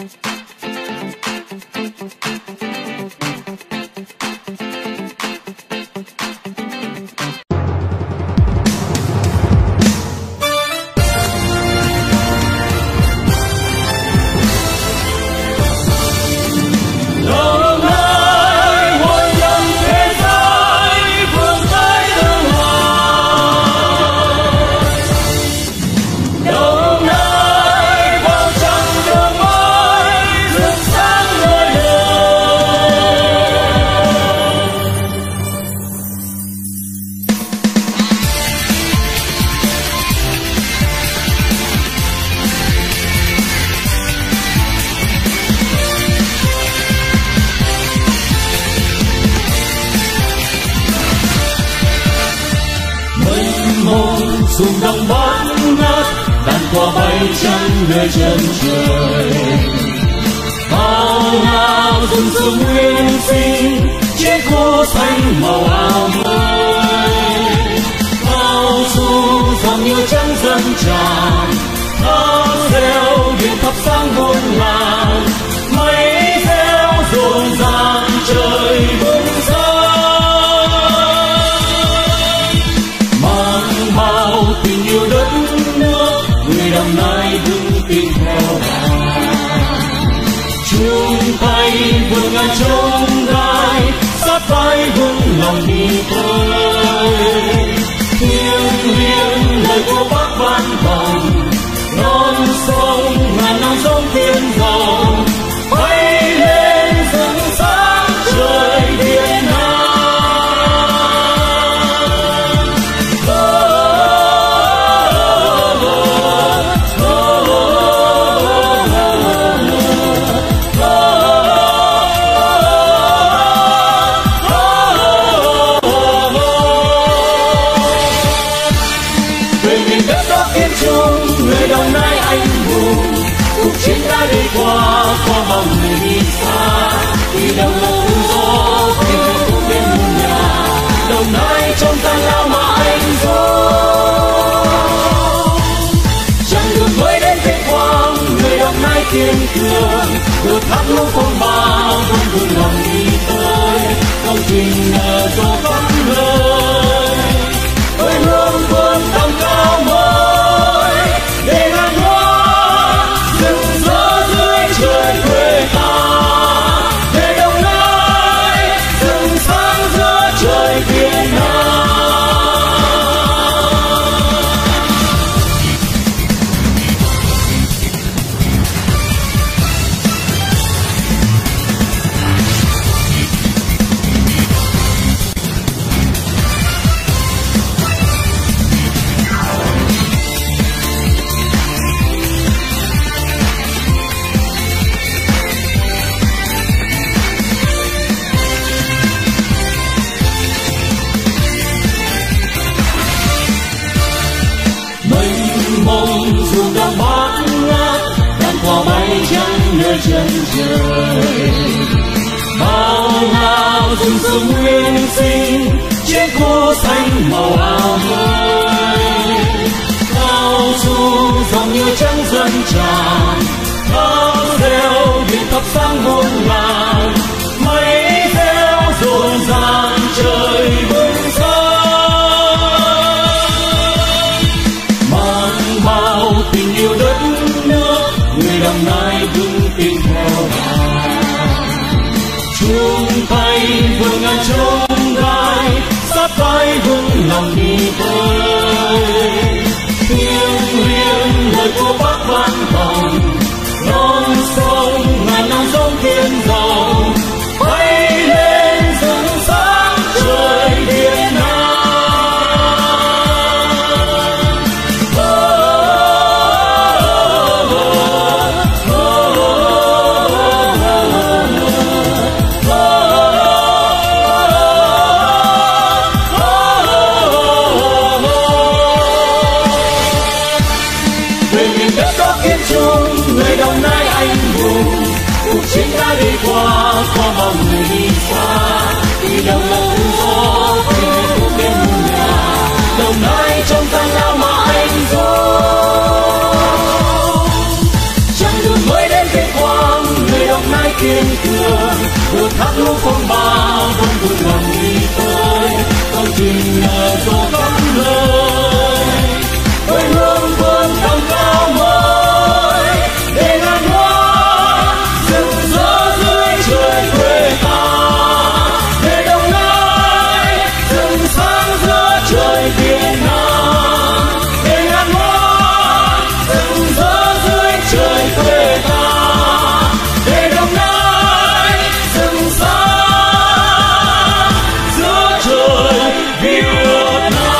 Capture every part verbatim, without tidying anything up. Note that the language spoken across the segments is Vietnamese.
Xuồng đồng bát ngát đàn qua bay trắng nơi chân trời, bao ngao rừng rừng nguyên sinh trên khô xanh màu áo mới, bao du dòng như trắng dâng tràn thao reo điện thắp sáng hôn làng, mây reo rộn ràng trời bừng sáng. Tình yêu đất nước người Đồng Nai vững tin theo đàn, chung tay vượt ngàn chông gai sát vai vững lòng đi tới, thiêng liêng lời của Bác vang vọng non sông ngàn năm sông thiên rồng bay lên rực sáng trời Việt Nam. Người Đồng Nai anh hùng cuộc chiến đã đi qua qua bao người đi xa, vì đâu là tự do thì hạnh phúc bên muôn nhà. Đồng Nai trong gian lao mà anh dũng, chẳng đường mới đến vinh quang người Đồng Nai kiên cường, vượt thác lũ phong ba vẫn vững lòng đi tới, công trình nở rộ khắp nơi quê hương vươn tầm cao mới để ngàn hoa rực rỡ dưới trời quê ta, để Đồng Nai rực sáng giữa trời Việt Nam. Xuồng đồng bát ngát đàn cò bay trắng nơi chân trời, bao ngao rừng rừng nguyên sinh trên khô xanh màu áo mới, cao su dòng như trắng dâng tràn thao reo điện thắp sáng hôn làng, mây reo rộn ràng trời bừng sáng. Tình yêu đất nước người Đồng Nai vững tin theo đàn, chung tay vượt ngàn chông gai sát vai vững lòng đi tới, thiêng liêng lời của Bác vang vọng non sông ngàn năm sông thiên rồng bay lên rực sáng trời Việt Nam. Người Đồng Nai anh hùng cuộc chiến đã đi qua qua bao người đi xa, vì đâu là tự do thì hạnh phúc bên muôn nhà. Đồng Nai trong gian lao mà anh dũng, chẳng đường mới đến vinh quang kiên cường, vượt thác lũ phong ba vẫn vững lòng đi tới công trình nhờ gió cánh lời quê hương vươn tầm cao mới để ngàn hoa rực rỡ dưới trời quê ta, để Đồng Nai rừng sáng giữa trời Việt Nam, để ngàn hoa rực rỡ dưới trời quê ta, để Đồng Nai rừng sáng giữa trời Việt Nam.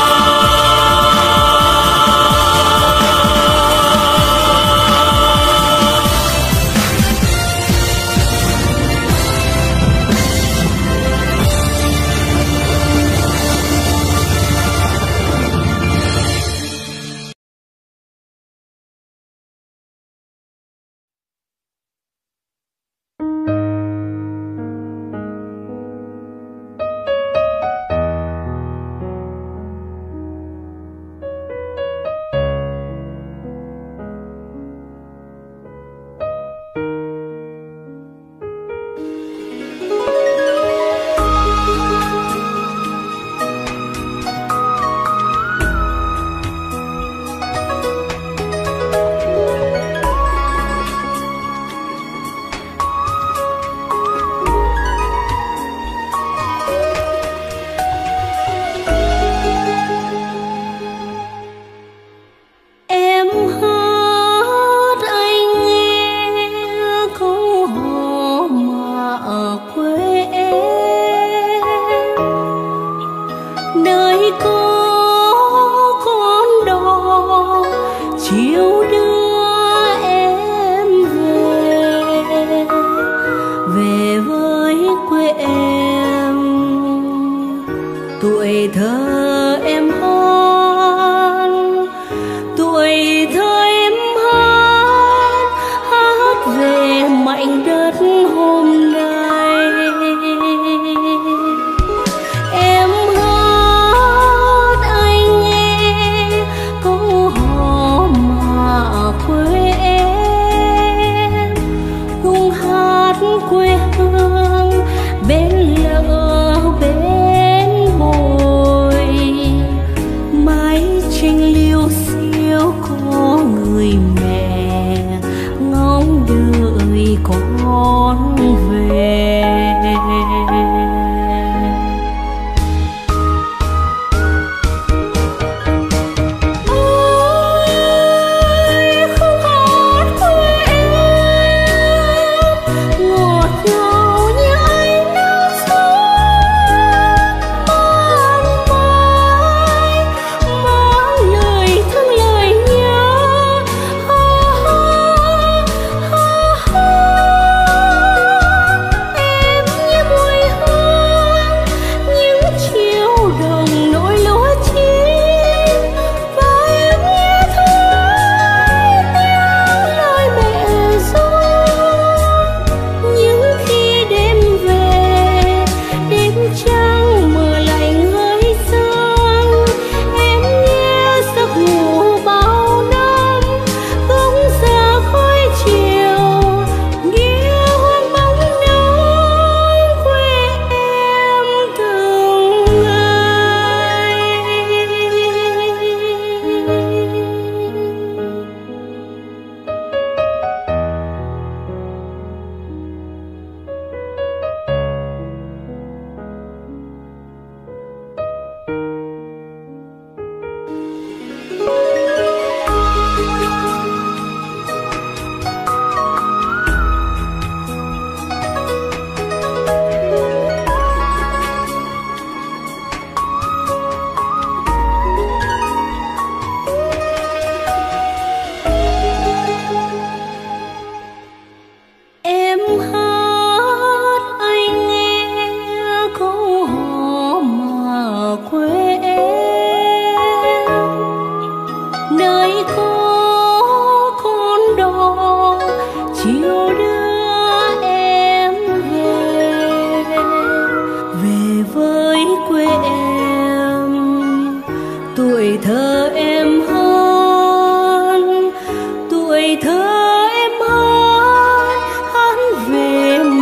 thơ em hát hát về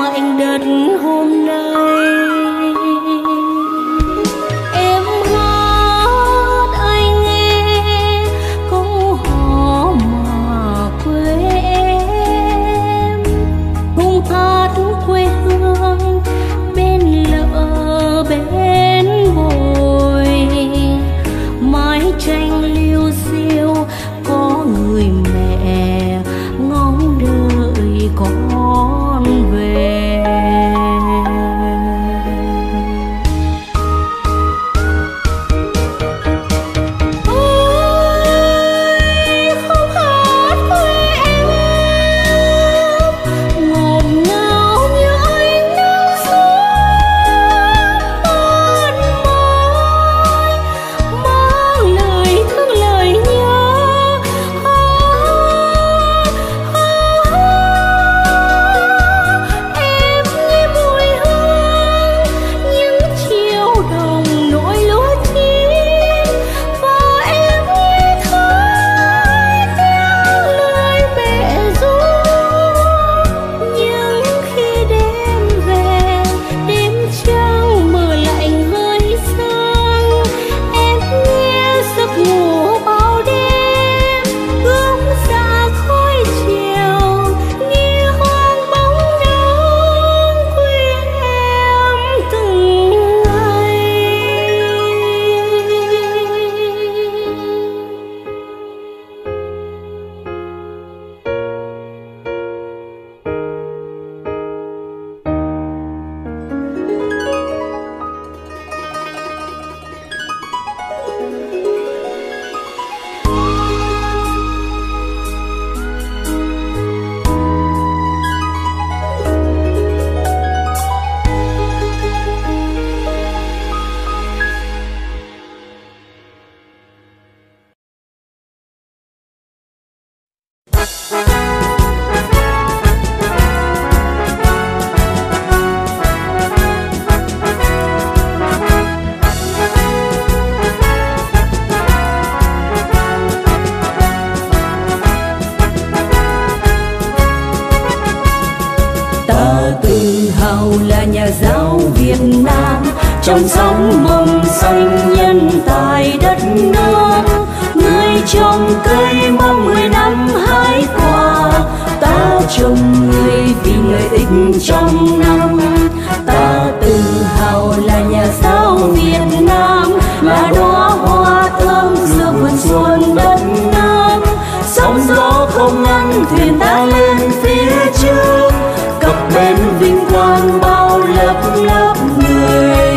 hào là nhà giáo Việt Nam, trong sóng mầm xanh nhân tài đất nước. Người trồng cây mong mười năm hái quả, ta trồng người vì lợi ích trong năm. Ta tự hào là nhà giáo Việt Nam, là đóa hoa thơm giữa vườn xuân đất nước. Sóng gió không ngăn thuyền ta lên phía trước, cập bến vinh quang bao lớp lớp người.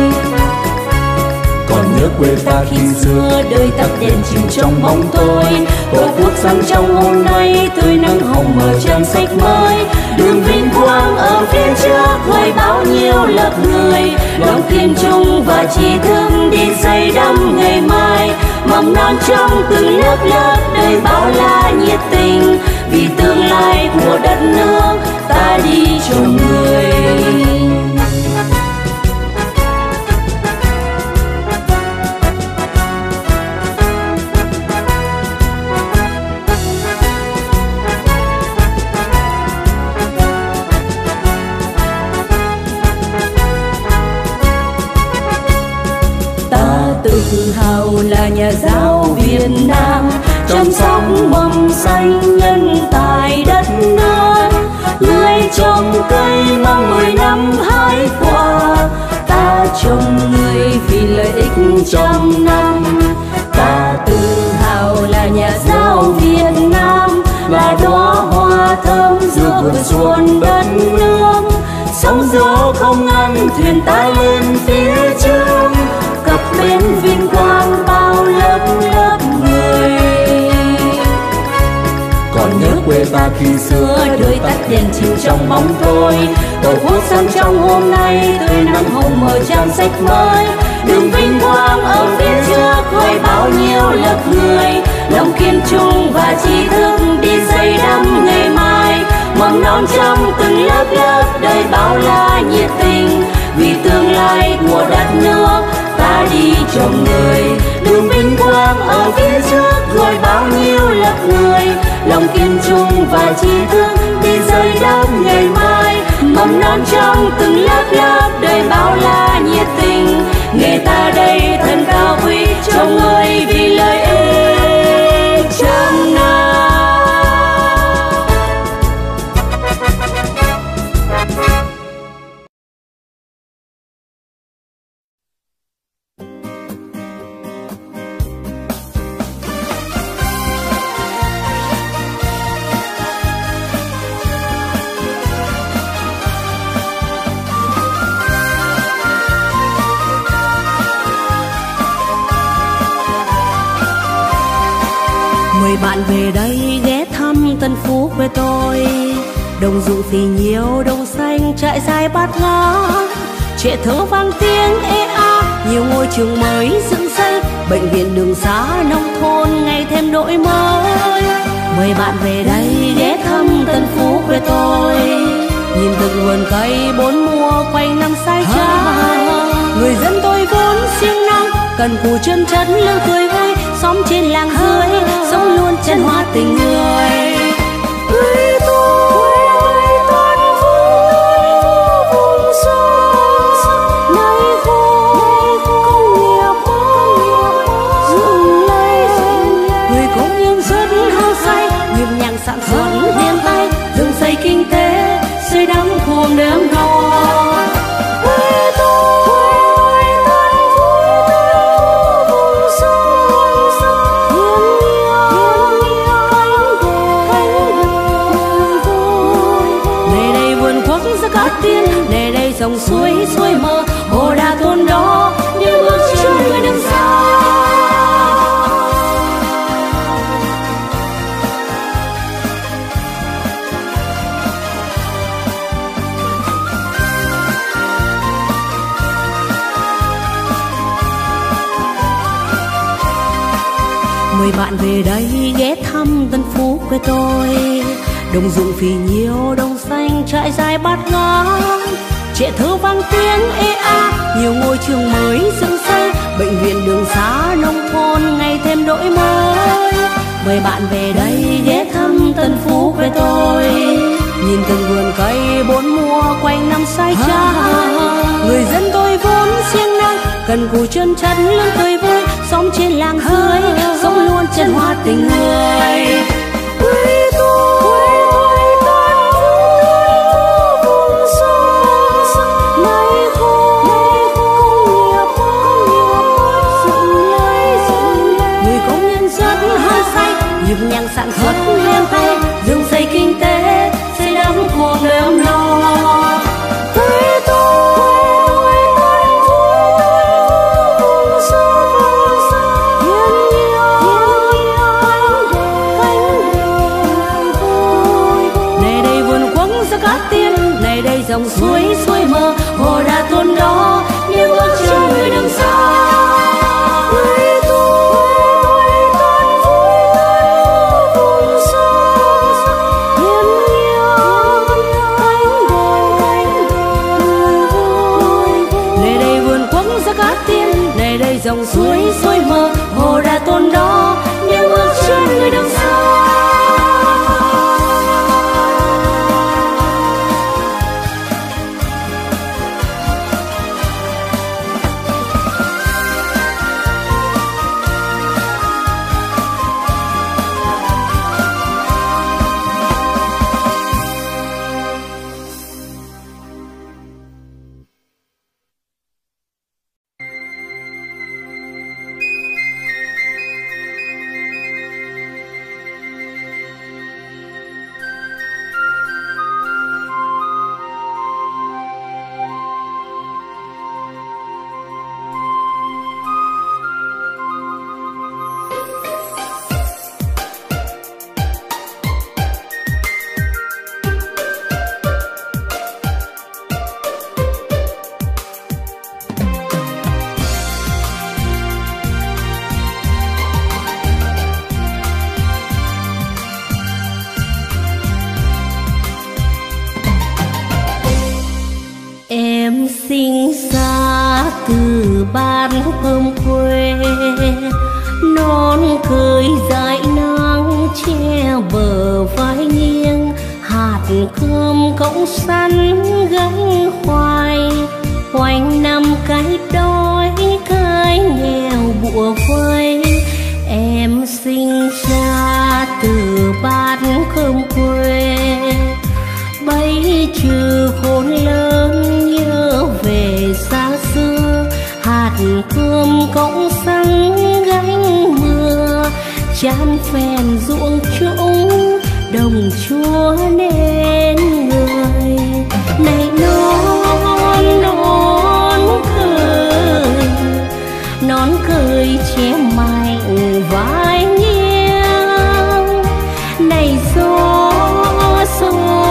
Còn nhớ quê ta khi xưa đời tắt đèn chìm trong bóng tối, tổ quốc sáng trong hôm nay tươi nắng hồng mở trang sách mới. Đường vinh quang ở phía trước với bao nhiêu lớp người, lòng kiên trung và trí thức đi xây đắm ngày mai. Mầm non trong từng lớp lớp đời bao la nhiệt tình, vì tương lai của đất nước ta đi trồng người. Tự hào là nhà giáo Việt Nam, trong sóng mầm xanh nhân tài đất nước. Người trồng cây mong mười năm hái quả, ta trồng người vì lợi ích trong năm. Ta tự hào là nhà giáo Việt Nam, là đóa hoa thơm giữa vườn xuân đất nước. Sóng gió không ngăn thuyền ta lên phía trước, cập bến vinh quang bao lớp lớp người. Còn nhớ quê ta khi xưa đời tắt đèn chìm trong bóng tối, tổ quốc sáng trong hôm nay tươi nắng hồng mở trang sách mới. Đường vinh quang ở phía trước với bao nhiêu lớp người, lòng kiên trung và trí thức đi xây đắm ngày mai. Mầm non trong từng lớp lớp đời bao la nhiệt tình, vì tương lai của đất nước ta đi trồng người. Đường vinh quang ở phía trước rồi bao nhiêu lớp người, lòng kiên trung và trí thức đi xây đắm ngày mai. Mầm non trong từng lớp lớp đời bao la nhiệt tình, nghề ta đây thân cao quý trồng người vì lợi ích trăm năm. Mời bạn về đây ghé thăm Tân Phú quê tôi, đồng ruộng thì nhiều, đồng xanh trại dài bát ngát, trẻ thơ vang tiếng ê a, nhiều ngôi trường mới dựng xây, bệnh viện đường xá nông thôn ngày thêm đổi mới. Mời bạn về đây ghé thăm Tân Phú quê tôi, nhìn từng vườn cây bốn mùa quanh năm sai trái. Người dân tôi vốn siêng năng, cần cù chân chất lưng cười vui, xóm trên làng dưới sống luôn chân hoa tình người. Quê tôi toàn phú vùng sông, nơi khu công nghiệp dựng lên, người công nhân rất hăng say, nhịp nhàng sản xuất liền tay, dựng xây kinh tế xây đắm cuồng đêm đỏ. Để đây dòng suối suối mơ, hồ đà thôn đó đi bước trên người đường xa. Mời bạn về đây ghé thăm Tân Phú quê tôi, đồng ruộng phì nhiều, đồng xanh trại dài bát ngát, trẻ thơ vang tiếng ê a, nhiều ngôi trường mới dựng xây, bệnh viện đường xá nông thôn ngày thêm đổi mới. Mời bạn về đây ghé thăm Tân Phú quê tôi, nhìn từng vườn cây bốn mùa quanh năm say trái. Người dân tôi vốn siêng năng cần cù chân chắn luôn tươi vui, sống trên làng dưới sống luôn chân hoa tình người. Quê tôi nhịp nhàng sản xuất lên tay, dựng xây kinh tế, xây đắp cuộc đời ấm no. Quê tôi vùng xa hiên nhiu cánh đồng vui. Này đây vườn quất ra cát tiên, này đây dòng suối suối mơ, hồ đà thôn đó những bước chân người đằng xa. Dòng suối suối mơ, hồ đà tôn đó những bước chân người đằng xa. Sinh ra từ bát cơm quê, non cười dãi nắng che bờ vai nghiêng, hạt cơm cọng sắn gánh khoai, quanh năm cái đói cái nghèo bủa vây. Em sinh ra từ bát cơm quê, bấy trừ khôn lớn nhớ về xa xưa, hạt cơm cọng sắn gánh mưa, chan phèn ruộng trũng đồng chúa nên người. Này non non cười, non cười che mạnh vai nghiêng. Này gió gió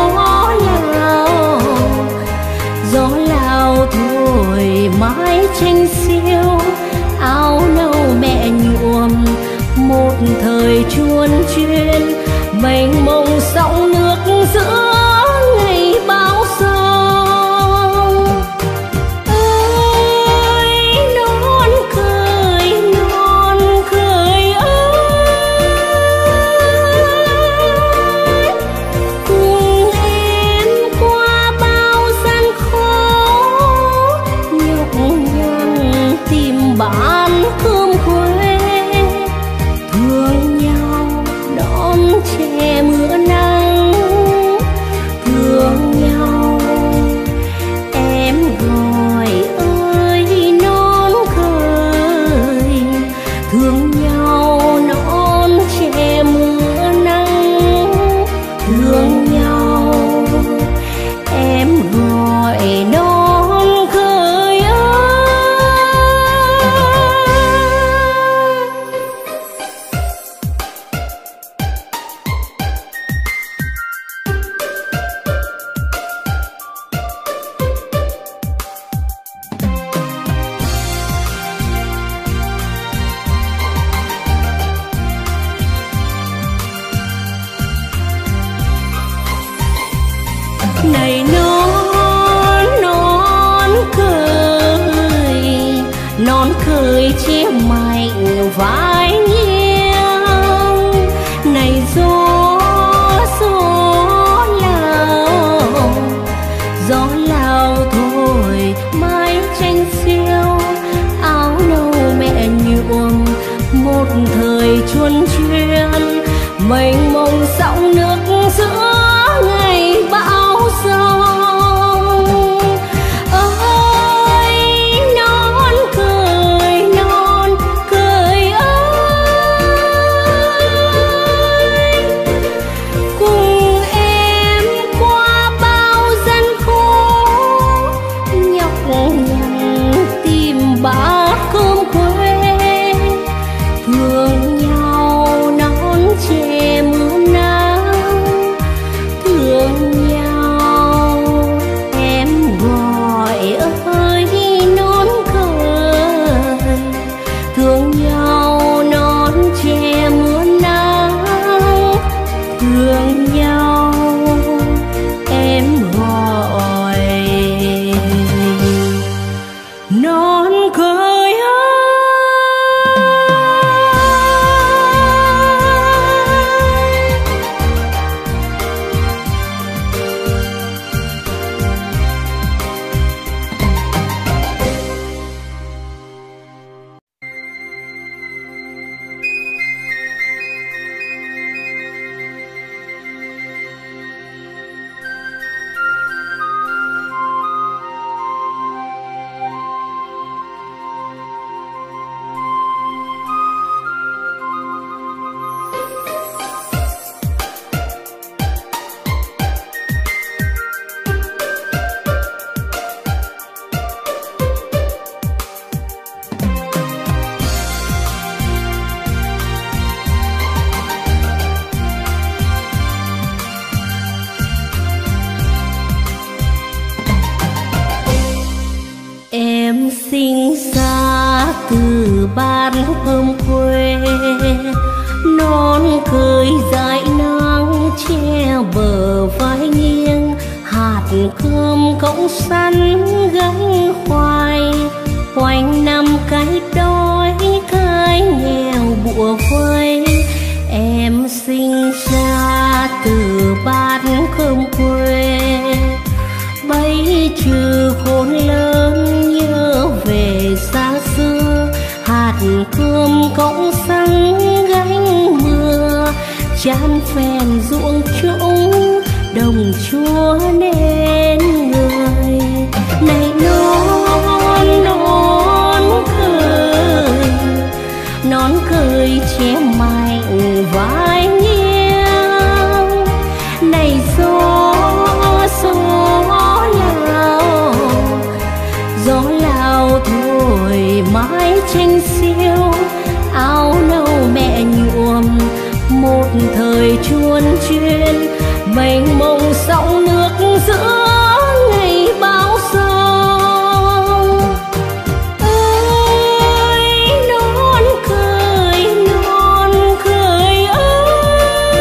gió lao thổi mái tranh xiêu, áo nâu mẹ nhuộm một thời chuôn chuyên, mênh mông sóng nước giữa ngày bão sông. Ơi non cười non cười ơi, cùng em qua bao gian khó, nhọc nhằn tìm bạn cơm quê, thương nhau đón che mưa nắng, thương nhau em gọi ơi non cười, thương nhau non che mưa nắng, thương nhau em gọi non cười ơi. Này non non cười, non cười che mạnh vai nghiêng. Này gió gió lao cơm cọng sắn gánh khoai, quanh năm cái đói cái nghèo bủa vây. Em sinh ra từ bát cơm quê, bấy trừ khôn lớn nhớ về xa xưa. Hạt cơm cọng sắn gánh mưa, chan phèn ruộng trũng đồng chúa nên người. Này non non cười, non cười che mạnh vai nghiêng. Này gió gió lao, gió lao thổi mái tranh xiêu. Áo nâu mẹ nhuộm một thời chuôn chuyên, mênh mông sóng nước giữa ngày bão sông. Ơi non cười non cười ơi,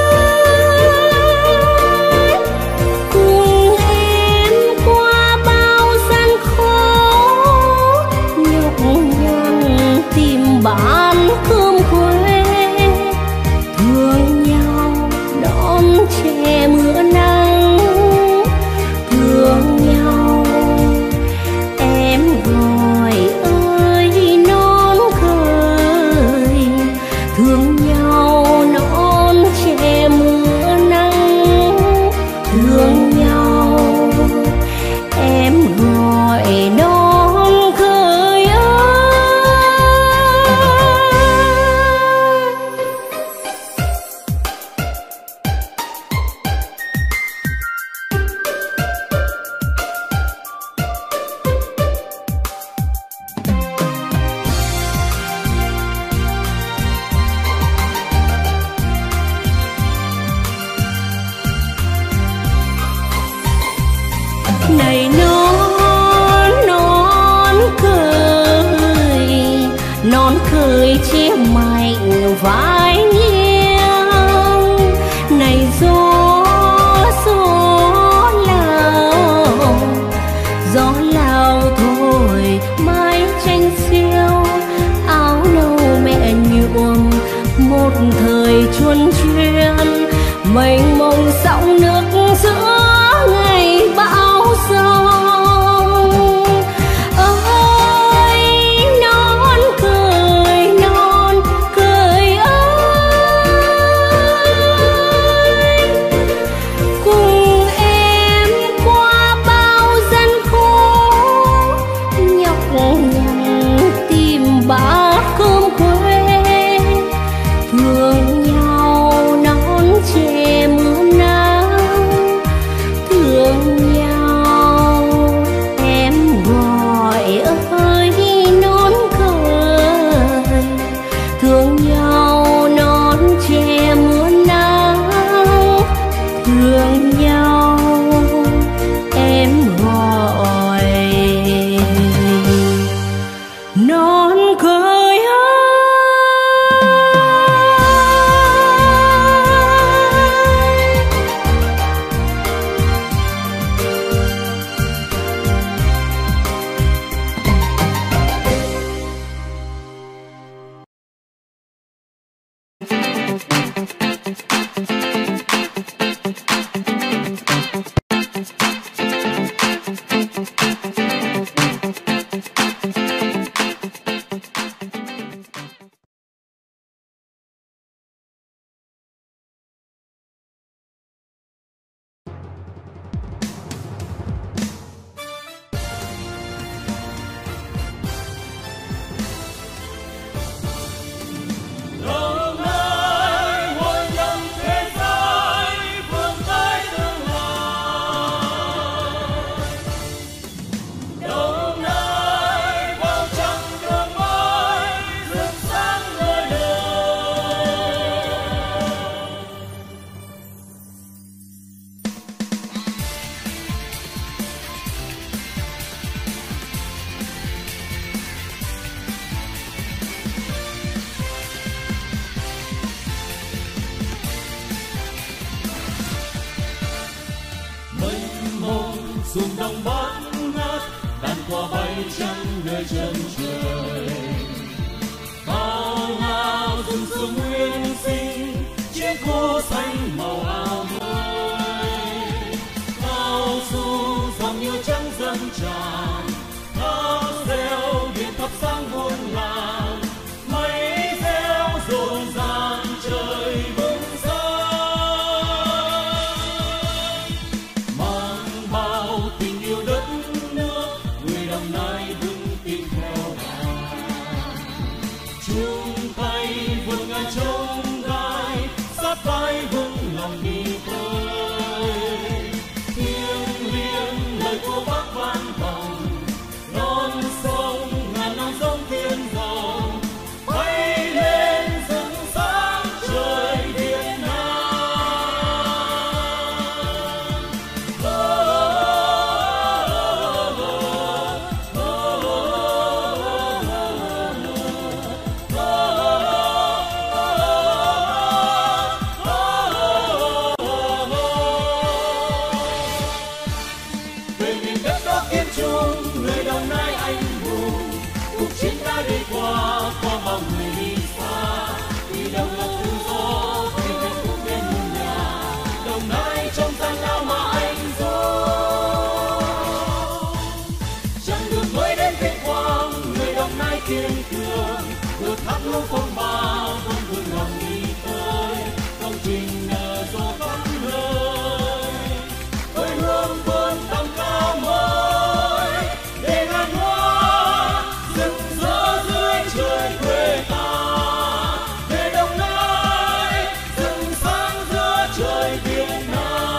cùng em qua bao gian khó, nhọc nhằn tìm bán cơm quê. Thương nhau đón che mưa nắng, thương nhau em gọi ơi non cười. Thương nhau non che mưa nắng, thương nhau em gọi non cười ơi. Này non non cười, non cười che mạnh vai nghiêng. Này gió gió lao, gió lao thổi mái tranh xiêu. Áo nâu mẹ nhuộm một thời chuôn chuyên, mênh mông sóng nước giữa ngày bão sông. Ơi non cười non cười ơi, ruộng đồng bát ngát, đàn qua bay trắng nơi chân trời. Cao ngao rừng sương nguyên sinh, chiến khu xanh màu áo mới. Cao su dòng như trắng dâng tràn, tháp reo điện thắp sáng muôn làng. Mây reo rộn ràng trời bừng sáng, mang bao tình yêu đất nước, người Đồng Nai vững tin theo đàn. Chung tay vượt ngàn chông gai, sát vai vững lòng đi tới. Thiêng liêng lời của Bác vang vọng, non sông ngàn năm giống thiên rồng, bay lên rực sáng trời Việt Nam. Oh, oh, oh, oh, oh, oh, về miền đất đó kiên trung, người Đồng Nai anh hùng, cuộc chiến đã đi qua qua bao người đi xa, vì độc lập tự do vì hạnh phúc bên muôn nhà. Đồng Nai trong gian lao mà anh dũng, chẳng được mới đến vinh quang, người Đồng Nai kiên cường vượt thác lũ phong ba vẫn vững lòng đi tới. Công trình nở rộ khắp nơi, quê hương vươn tầm cao mới, để ngàn hoa rực rỡ dưới trời quê ta. Để Đồng Nai rực sáng giữa trời Việt Nam.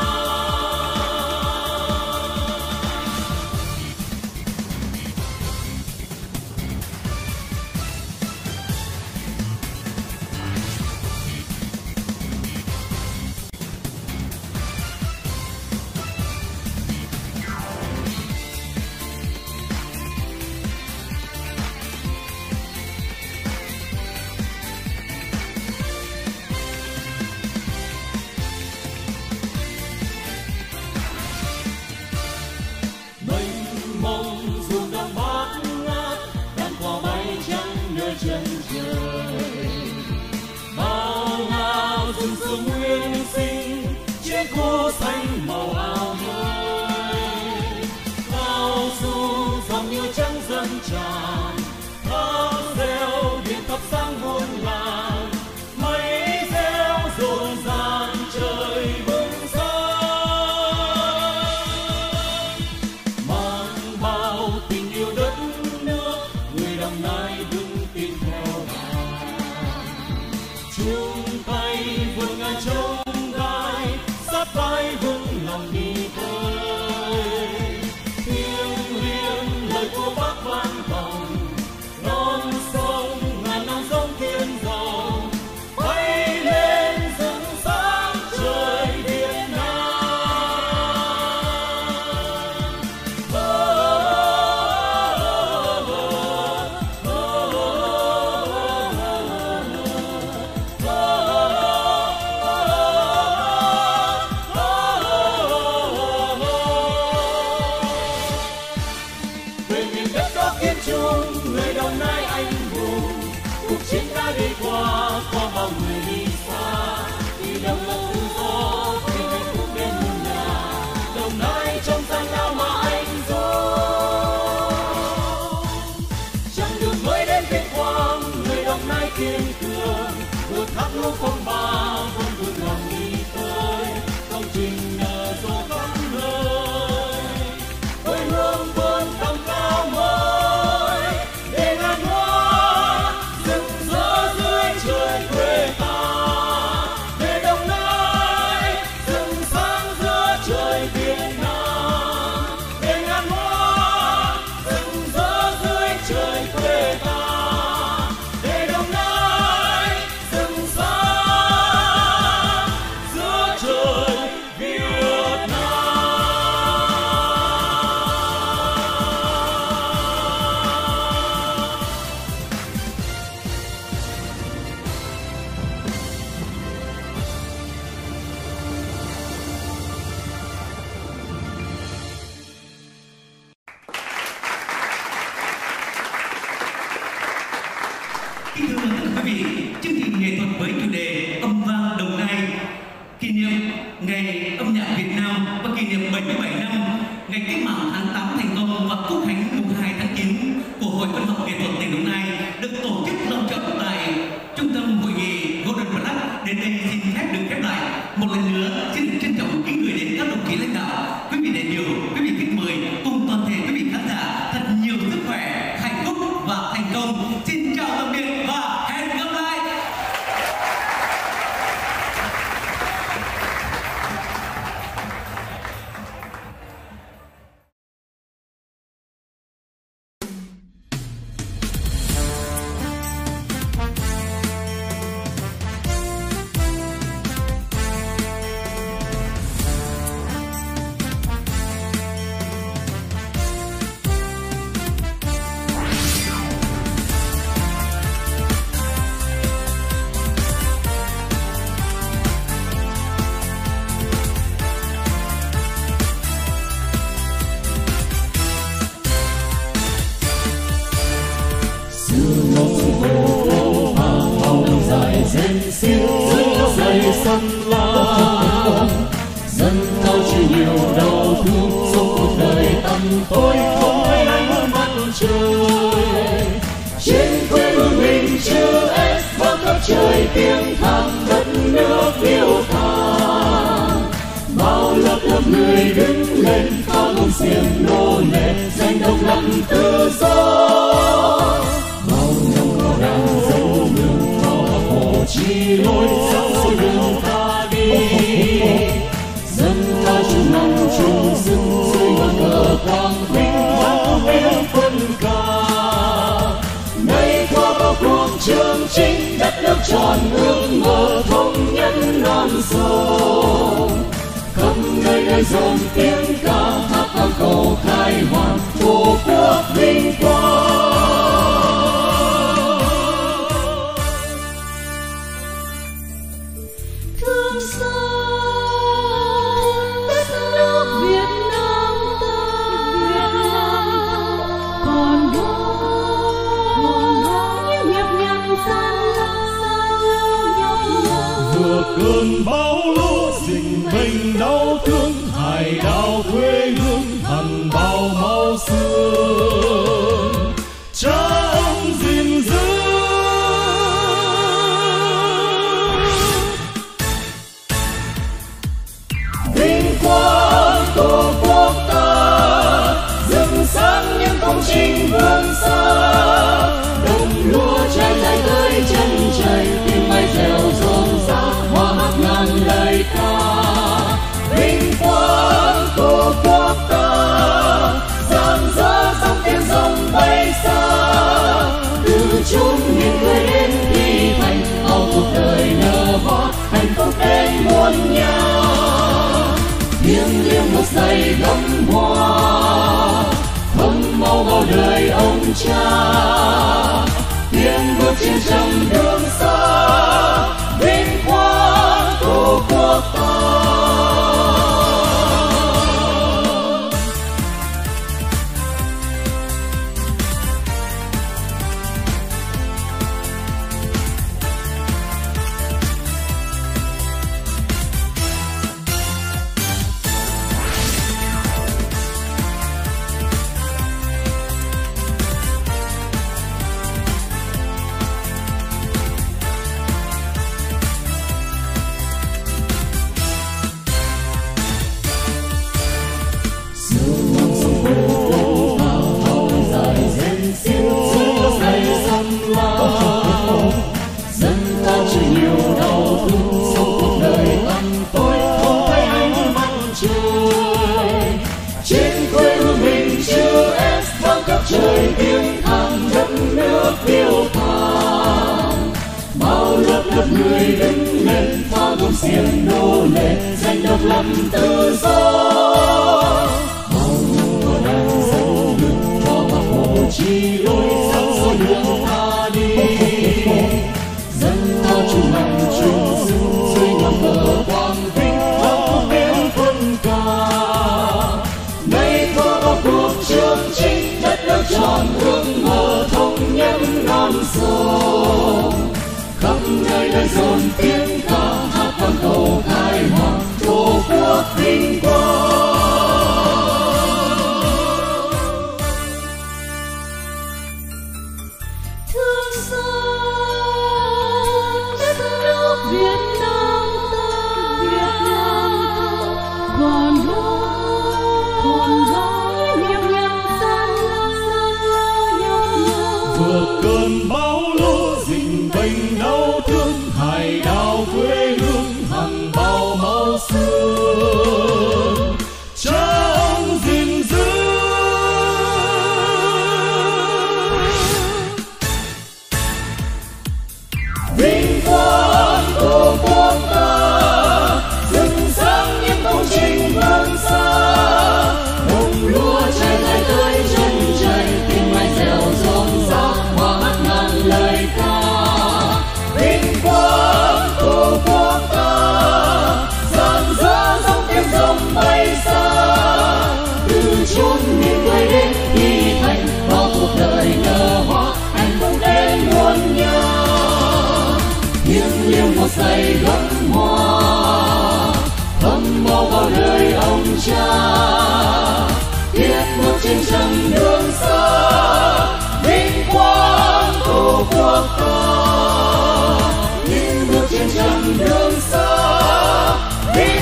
ngày cách mạng tháng tám thành công và quốc khánh mùng hai tháng chín của Hội Văn học Nghệ thuật tỉnh Đồng Nai được tổ chức long trọng tại Trung tâm Hội nghị Golden Black. Đến đây xin phép được khép lại. Một lần nữa xin được trân trọng kính gửi đến các đồng chí lãnh đạo, quý vị đại biểu, quý vị khách mời cùng toàn thể quý vị khán giả thật nhiều sức khỏe, hạnh phúc và thành công. Xin chào tạm biệt và hẹn gặp lại. Xanh lam dân tao chịu nhiều đau thương, sống cuộc đời tăm tối không thấy ánh mặt trời. Trên quê hương mình chữ S vang khắp trời tiếng than đất nước yêu thang. Bao lớp lớp người đứng lên phá không xiềng nô lệ giành độc lập tự do. Bao năm có đang dấu đường cho Hồ Chí lối sáng soi đường ta đi. Dân ta chung lòng chung sức dưới ngọn cờ quang vinh mang tiếng quân ca. Nay qua bao cuộc chương trình đất nước tròn ước mơ thống nhất non sông. Khắp nơi nơi dồn tiếng ca hát vang cầu khai hoàng tổ quốc vinh quang. Thương xót đất nước Việt Nam ta, còn đó những nhịp nhằn gian lao. Vừa cơn bão lũ rình mình đau thương, hải đảo quê hương hằn bao máu xương. Cha ông gìn giữ vinh quang tổ quốc ta, rực sáng những công trình vươn xa. Đồng lúa trái dài tới chân trời, tiếng mai reo rộn rã, hoa hát ngàn lời ca. Vinh quang tổ quốc ta, rạng rỡ sóng tiếng rồng bay xa. Từ chốn miền quê đến thi thành, ao cuộc đời nở hoa, hạnh phúc đến muôn nhà. Thiêng liêng một giây gấm hoa, thấm máu bao đời ông cha. Tiến bước trên trăm đường xa, vinh quang tổ quốc ta. Dân ta chịu nhiều đau thương, sống cuộc đời tăm tối không thấy ánh mặt trời. Trên quê hương mình chữ S vang khắp trời tiếng than đất nước yêu thang. Bao lớp lớp người đứng lên phá gom xiềng nô lệ giành độc lập tự do. Bao năm có đang dấu đường cho Bác Hồ Chí lối sáng soi đường ta đi. Dân ta chung lòng chung sức dưới ngọn cờ quang vinh mang tiếng quân ca. Nay qua bao cuộc chương trình đất nước tròn ước mơ thống nhất non sông. Khắp nơi nơi dồn tiếng ca hát vang cầu khai hoàng tổ quốc vinh quang. ngược cơn bão lũ dịch bệnh đau thương, hải đảo quê hương hằng bao máu xương cha ông gìn giữ. Vinh quang tổ quốc ta, rực sáng những công trình vươn xa, đồng lúa trái dài tới chân trời, tiếng mai reo rộn rã, hoa hát ngàn lời ca. Vinh quang tổ quốc ta, rạng rỡ giống tiếng rồng bay xa, từ chốn miền quê đến thi thành, bao cuộc đời nở hoa, hạnh phúc đến muôn nhà. Thiêng liêng một giây gấm hoa, thấm máu vào đời ông cha, tiếp bước trên chặng đường xa, vinh quang tổ quốc ta. Tiếp bước trên chặng đường xa, vinh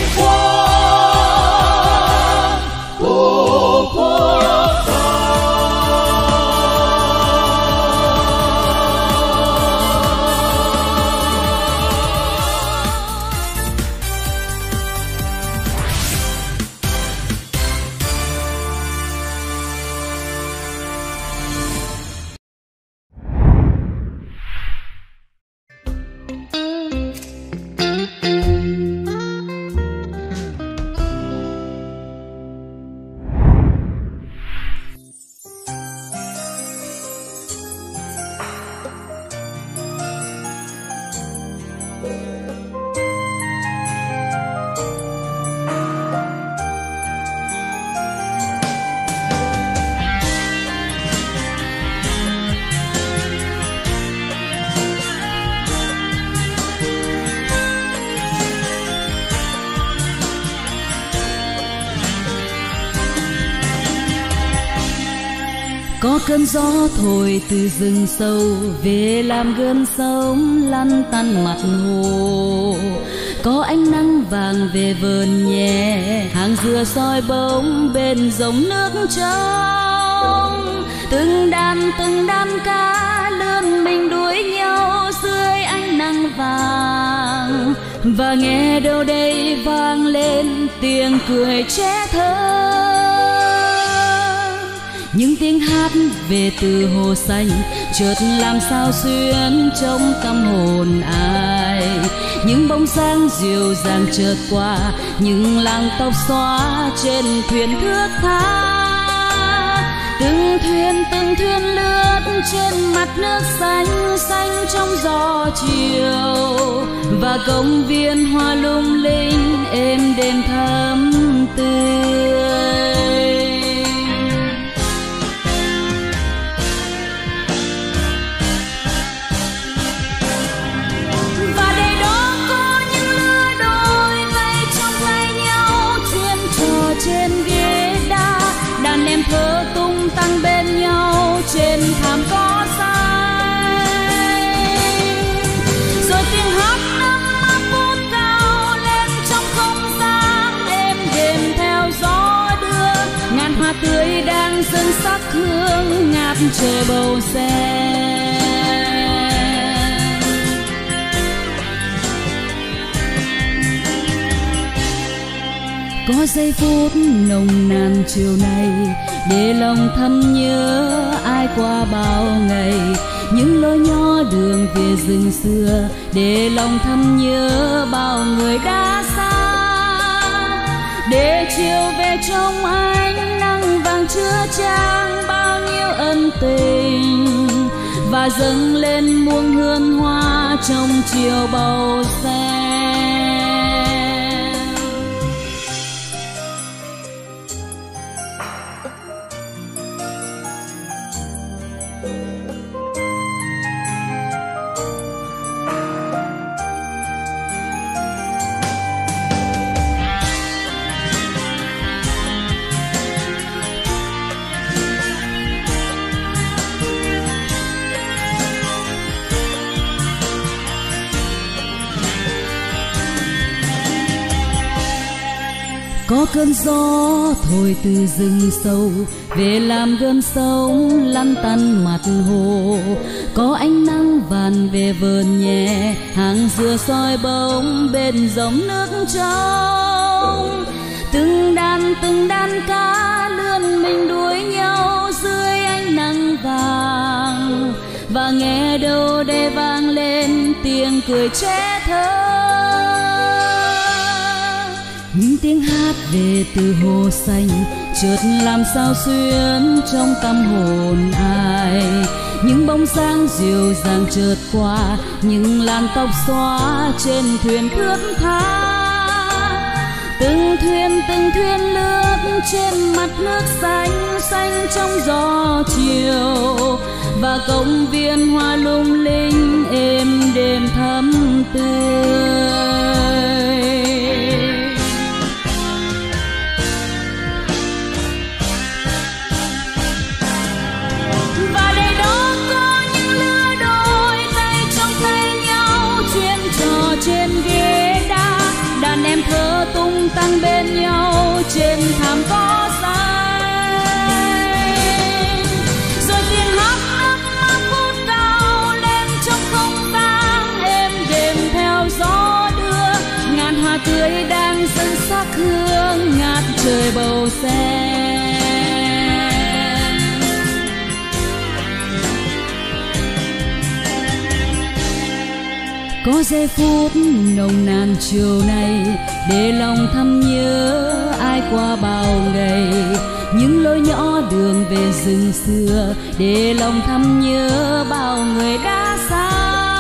quang tổ quốc ta. Có cơn gió thổi từ rừng sâu về làm gơn sông lăn tăn mặt hồ. Có ánh nắng vàng về vườn nhẹ, hàng dừa soi bóng bên dòng nước trong. Từng đàn từng đàn cá lươn mình đuổi nhau dưới ánh nắng vàng, và nghe đâu đây vang lên tiếng cười trẻ thơ. Những tiếng hát về từ hồ xanh chợt làm sao xuyến trong tâm hồn ai. Những bóng dáng dịu dàng chợt qua, những làng tóc xóa trên thuyền thước tha. Từng thuyền từng thuyền lướt trên mặt nước xanh xanh trong gió chiều, và công viên hoa lung linh êm đềm thắm tươi. Thơ tung tăng bên nhau trên thảm cỏ xanh, rồi tiếng hát năm mắt vút cao lên trong không gian êm đềm theo gió đưa. Ngàn hoa tươi đang dâng sắc hương ngát trời bầu sen. Có giây phút nồng nàn chiều nay, để lòng thầm nhớ ai qua bao ngày. Những lối nhỏ đường về rừng xưa, để lòng thầm nhớ bao người đã xa. Để chiều về trong ánh nắng vàng chứa chan bao nhiêu ân tình, và dâng lên muôn hương hoa trong chiều bầu sen. cơn gió thổi từ rừng sâu về làm gơn sông lăn tăn mặt hồ. Có ánh nắng vàn về vườn nhẹ, hàng dừa soi bóng bên dòng nước trong. Từng đàn từng đàn cá lươn mình đuổi nhau dưới ánh nắng vàng, và nghe đâu đây vang lên tiếng cười trẻ thơ. Những tiếng hát về từ hồ xanh chợt làm sao xuyến trong tâm hồn ai. Những bóng dáng dịu dàng chợt qua, những làn tóc xóa trên thuyền thướt tha. Từng thuyền từng thuyền lướt trên mặt nước xanh xanh trong gió chiều, và công viên hoa lung linh êm đềm thắm tươi. Và đây đó có những lứa đôi tay trong tay nhau chuyên trò trên ghế đá, đàn em thơ tung tăng bên nhau trên thảm cỏ xanh. Rồi tiếng hát ấm áp vút cao lên trong không gian êm đềm theo gió đưa. Ngàn hoa tươi đang dâng sắc hương ngát trời bầu sen. Có giây phút nồng nàn chiều nay để lòng thầm nhớ ai qua bao ngày. Những lối nhỏ đường về rừng xưa để lòng thầm nhớ bao người đã xa.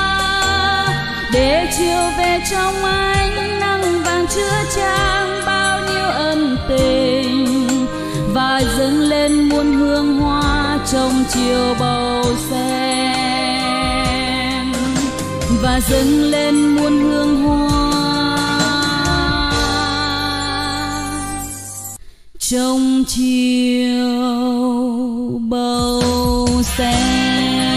Để chiều về trong ánh nắng vàng chứa chan bao nhiêu ân tình, và dâng lên muôn hương hoa trong chiều bầu sen, và dâng lên muôn hương hoa trong chiều bầu sen.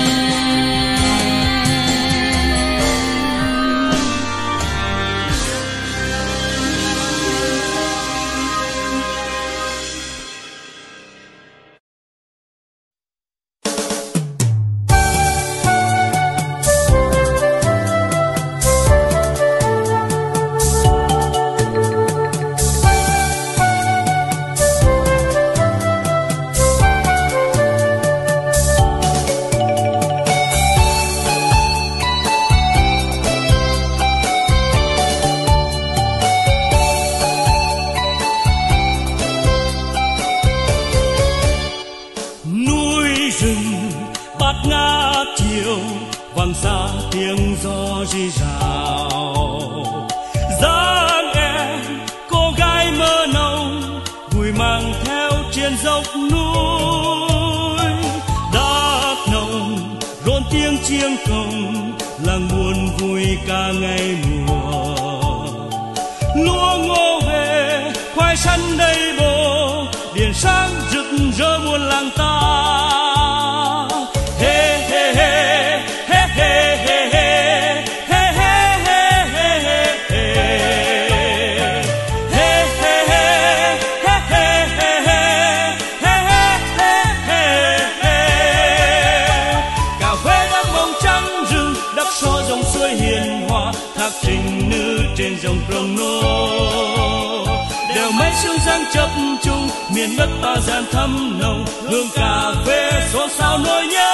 Miền đất ta gian thắm nồng, hương cà phê xôn xao nỗi nhớ.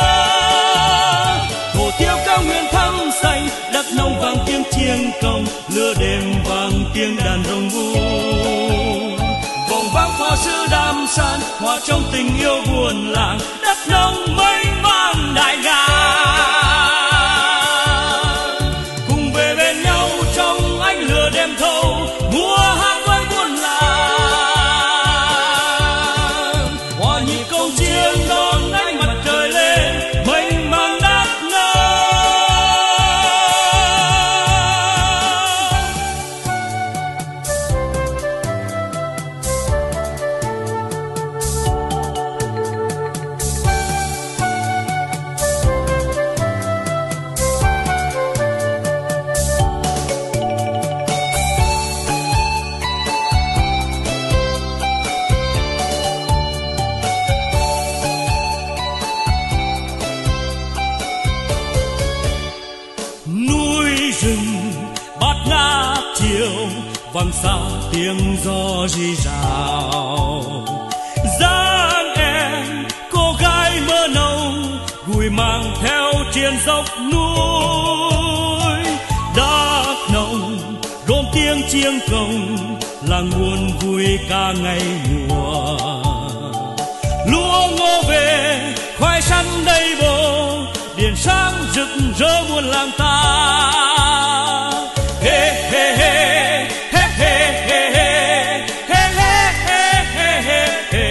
Hồ tiêu cao nguyên thắm xanh, đất nông vàng tiếng chiêng công, lửa đêm vàng tiếng đàn rồng vu. Vòng vang hoa sứ đam san, hòa trong tình yêu buồn làng, đất nông mênh mang đại ngàn. Cùng về bên nhau trong ánh lửa đêm thâu, mùa hát với buồn làng. vang xa tiếng gió rì rào. Dáng em cô gái mơ nồng gùi mang theo trên dốc núi. Đắk Nông gồm tiếng chiêng cồng là nguồn vui ca ngày mùa. Lúa ngô về khoai sắn đầy bồ, điện sáng rực rỡ muôn làng ta. Hey, hey, hey, hey, hey, hey, hey, hey, hey, hey, hey,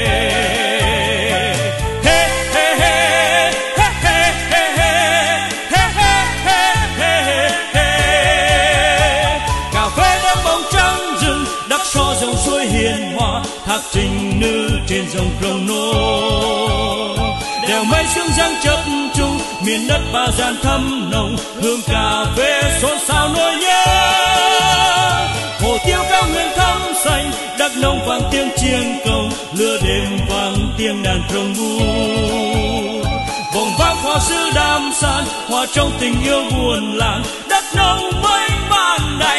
hey. Cà phê đêm bóng trắng rừng, đắp so dòng suối hiền hòa, thác trình nữ trên dòng Crono. Đèo mây sương giăng chập trùng, miền đất ba gian thắm nồng, hương cà phê xôn xao nỗi nhớ. Hồ tiêu cao nguyên thắm xanh, Đắk Nông vang tiếng chiêng cầu, lửa đêm vang tiếng đàn trông bu. Vòng vang hoa sứ đam san, hòa trong tình yêu buồn làng, Đắk Nông mênh mang đại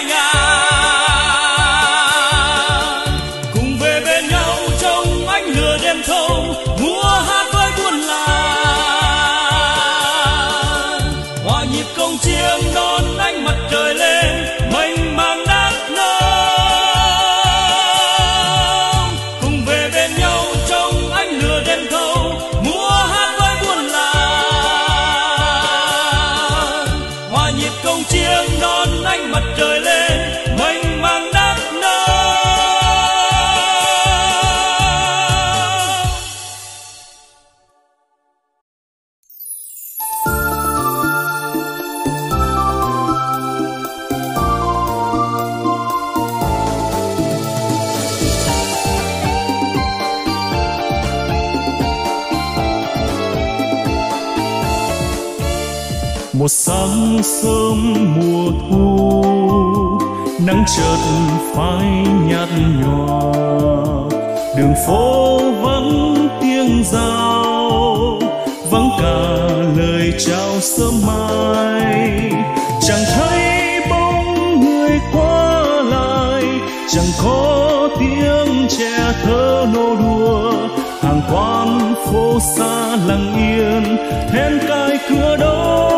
ngàn. Cùng về bên nhau trong ánh lửa đêm thâu, múa hát với buôn làng. Hòa nhịp công chiêng đón ánh mặt trời lên, mênh mang Đắk Nông. Cùng về bên nhau trong ánh lửa đêm thâu, múa hát với buôn làng. Hòa nhịp công chiêng đón ánh mặt trời lên, mênh mang Đắk Nông. Một sáng sớm mùa thu, nắng chợt phai nhạt nhòa, đường phố vắng tiếng rao, vắng cả lời chào sớm mai. Chẳng thấy bóng người qua lại, chẳng có tiếng trẻ thơ nô đùa, hàng quán phố xa lặng yên then cài cửa đóng.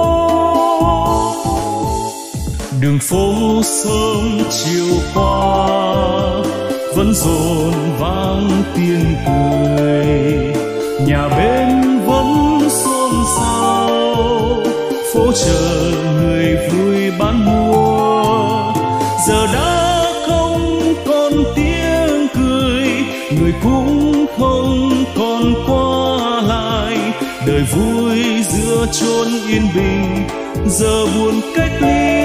Đường phố sớm chiều qua vẫn dồn vang tiếng cười, nhà bên vẫn xôn xao, phố chợ người vui bán mua. Giờ đã không còn tiếng cười, người cũng không còn qua lại. Đời vui giữa chốn yên bình, giờ buồn cách ly.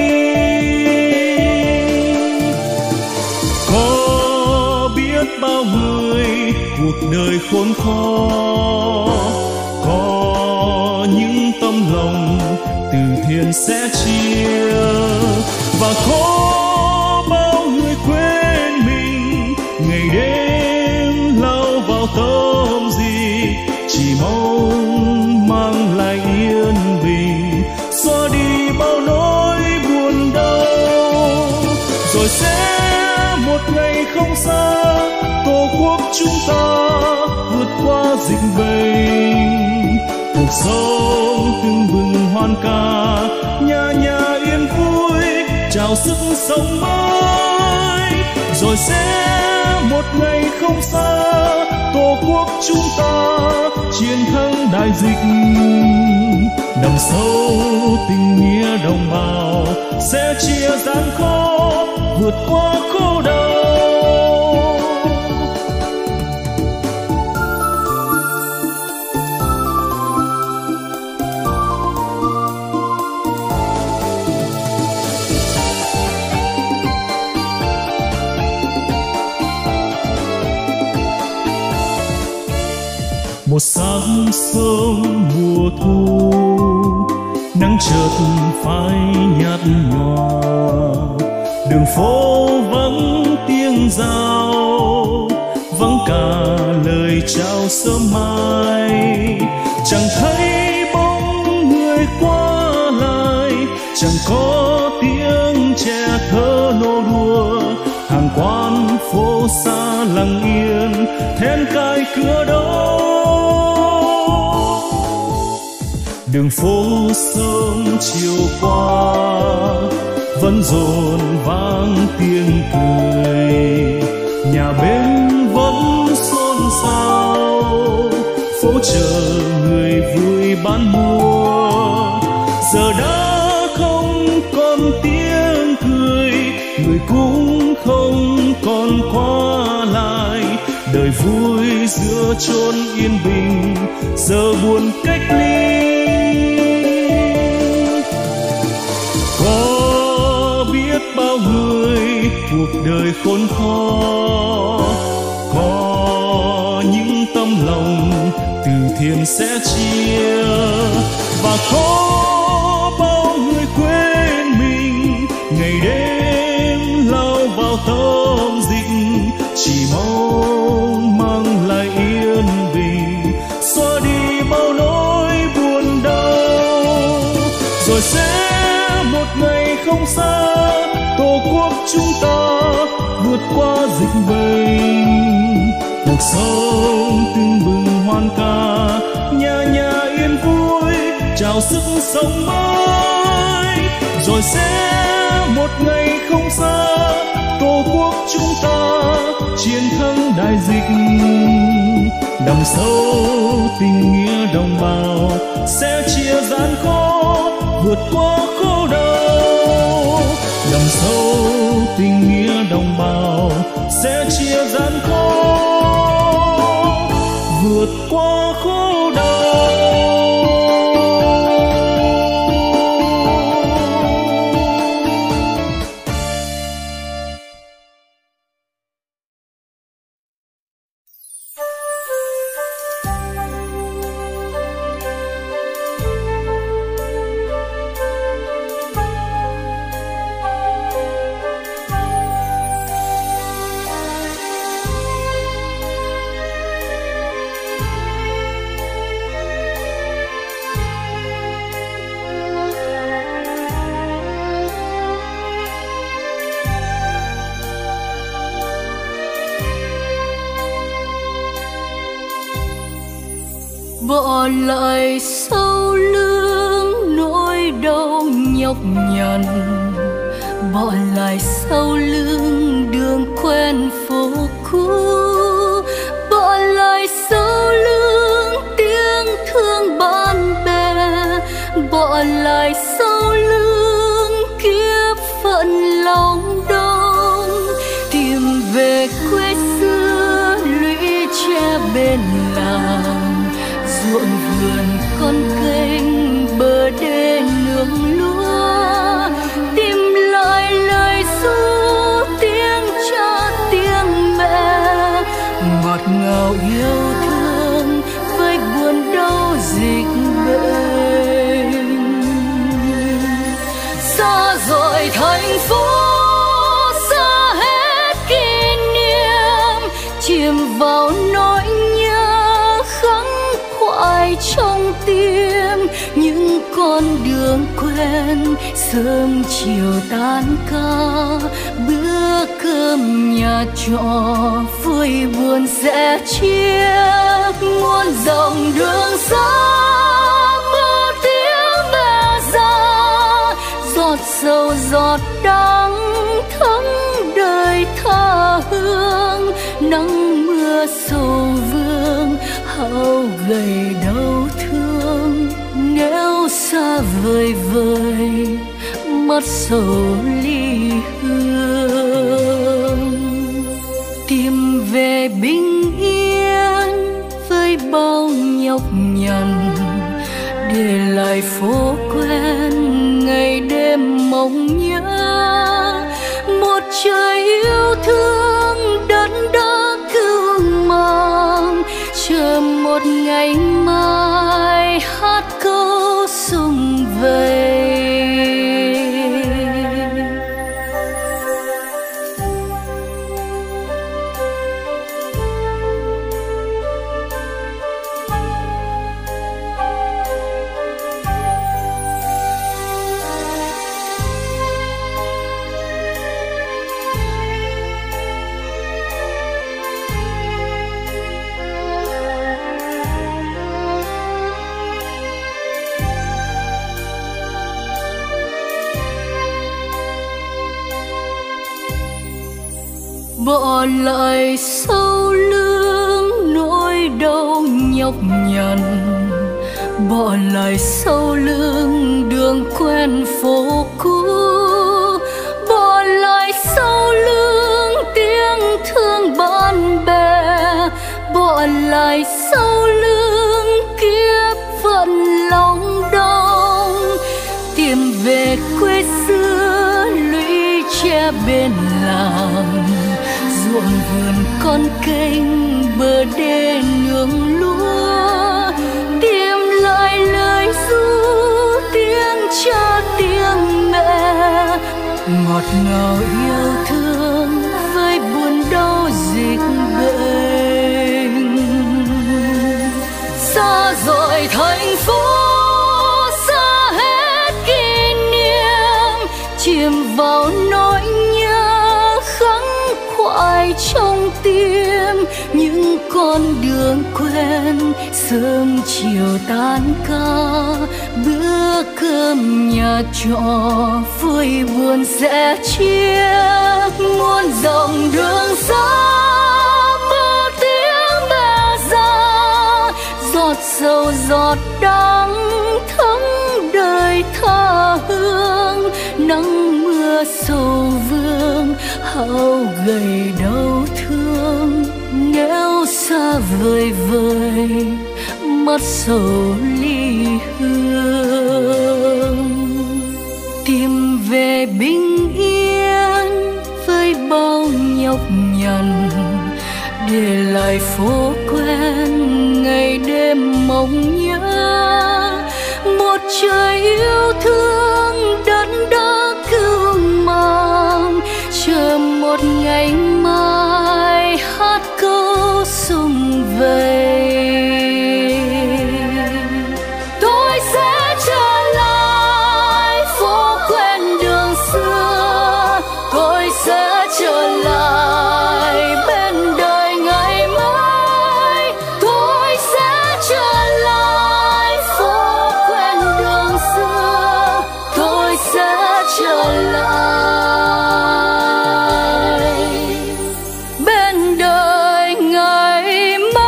Có biết bao người cuộc đời khốn khó, có những tâm lòng từ thiện sẽ chia, và có bao người quên mình ngày đêm lao vào tâm gì, chỉ mong mang lại yên bình, xóa đi bao nỗi buồn đau. Rồi sẽ một ngày không xa, Tổ quốc chúng ta vượt qua dịch bệnh. Cuộc sống tưng bừng hoan ca, nhà nhà yên vui chào sức sống mới. Rồi sẽ một ngày không xa, Tổ quốc chúng ta chiến thắng đại dịch. Đằng sâu tình nghĩa đồng bào sẽ chia gian khó, vượt qua khổ đau. Một sáng sớm mùa thu, nắng chợt phai nhạt nhòa, đường phố vắng tiếng rao, vắng cả lời chào sớm mai. Chẳng thấy bóng người qua lại, chẳng có tiếng trẻ thơ nô đùa, hàng quán phố xa lặng yên then cài cửa đó. Đường phố sớm chiều qua vẫn rộn vang tiếng cười, nhà bếp vẫn xôn xao, phố chợ người vui bán mua. Giờ đã không còn tiếng cười, người cũng không còn qua lại. Đời vui giữa chốn yên bình giờ buồn cách ly. Có biết bao người cuộc đời khốn khó, có những tấm lòng từ thiện sẽ chia, và có bao người quên mình ngày đêm lao vào tâm dịch, chỉ mong mang lại yên bình, xóa đi bao nỗi buồn đau. Rồi sẽ một ngày không xa, tổ quốc chúng ta vượt qua dịch bệnh. Cuộc sống tưng bừng hoan ca, nhà nhà yên vui chào sức sống mới. Rồi sẽ một ngày không xa, tổ quốc chúng ta chiến thắng đại dịch. Đằng sâu tình nghĩa đồng bào sẽ chia gian khó, vượt qua khổ đau. Đằng sâu tình nghĩa đồng bào sẽ chia gian khó, vượt qua khổ đau. Bỏ lại sau lưng nỗi đau nhọc nhằn, bỏ lại sau lưng đường quen phố cũ, bỏ lại sau lưng tiếng thương bạn bè, bỏ lại sau lưng kiếp phận lòng đông. Tìm về quê xưa lũy tre bên làng, ruộng vườn con kênh bờ đê nương lúa. Tìm lại lời ru tiếng cha tiếng mẹ, ngọt ngào yêu thương với buồn đau dịch bệnh. Xa rồi thành phố, xa hết kỷ niệm, chìm vào nỗi nhớ khắc khoải trong tim. Những con đường quen sớm chiều tan ca, bữa cơm nhà trọ vui buồn sẽ chia. Muôn dòng đường xa mơ tiếng mẹ già, giọt sầu giọt đắng thấm đời tha hương. Nắng mưa sầu vương hao gầy đau thương, nếu xa vời vời mắt sầu ly hương. Tìm về bình yên với bao nhọc nhằn, để lại phố quen ngày đêm mong nhớ. Một trời yêu thương đất đã cứu mang, chờ một ngày mai hát câu sum vầy. bỏ lại sau lưng nỗi đau nhọc nhằn, bỏ lại sau lưng đường quen phố cũ, bỏ lại sau lưng tiếng thương bạn bè, bỏ lại sau lưng kiếp phận lòng đông, tìm về quê xưa lũy tre bên làng, ruộng vườn con kênh bờ đê nương lúa, tìm lại lời ru tiếng cha tiếng mẹ, ngọt ngào yêu thương với buồn đau dịch bệnh. Xa rồi thành phố, xa hết kỷ niệm, chìm vào nỗi nhớ khắc khoải trong tim, những con đường quen sớm chiều tan ca, bữa cơm nhà trọ vui buồn sẽ chia, muôn dòng đường xa mơ tiếng mẹ già, giọt sầu giọt đắng thấm đời tha hương, nắng mưa sầu vương hao gầy đau thương, nếu xa vời vời mắt sầu ly hương, tìm về bình yên với bao nhọc nhằn, để lại phố quen ngày đêm mong nhớ, một trời yêu thương đất đã cứu mang, chờ một ngày mai hát câu sum vầy. Tôi sẽ trở lại phố quen đường xưa, tôi sẽ trở lại bên đời ngày mai, tôi sẽ trở lại phố quen đường xưa, tôi sẽ trở lại bên đời ngày mai.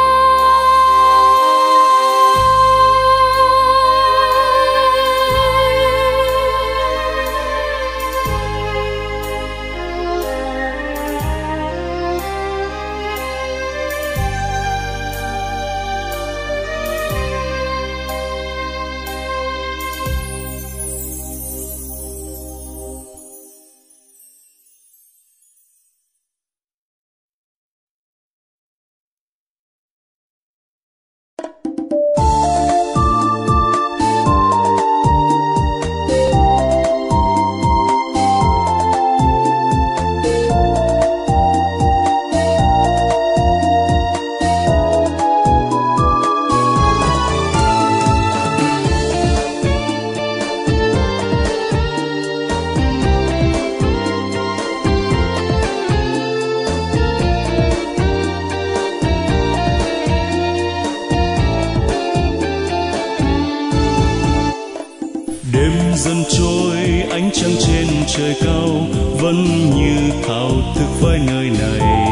Dần trôi ánh trăng trên trời cao vẫn như thao thức với nơi này,